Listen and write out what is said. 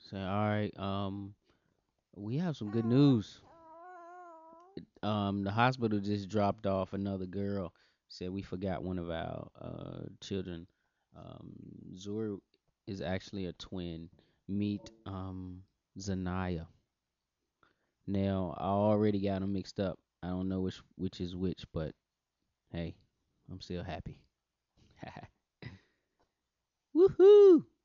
Say, all right. We have some good news. The hospital just dropped off another girl. Said we forgot one of our children. Um, Zuri is actually a twin. Meet Zanaya. Now I already got them mixed up. I don't know which is which, but hey, I'm still happy. Woohoo!